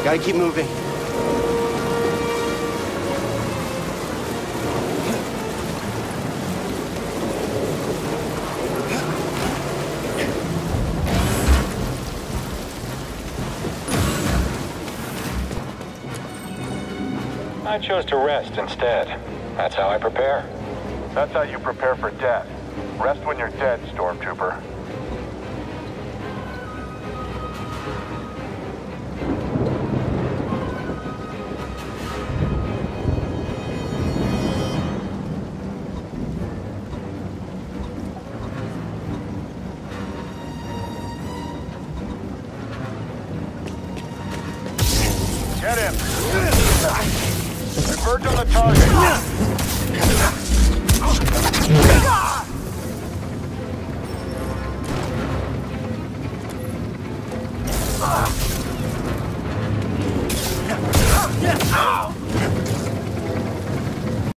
Gotta keep moving. I chose to rest instead. That's how I prepare. That's how you prepare for death. Rest when you're dead, Stormtrooper. Get him! Converge on the target!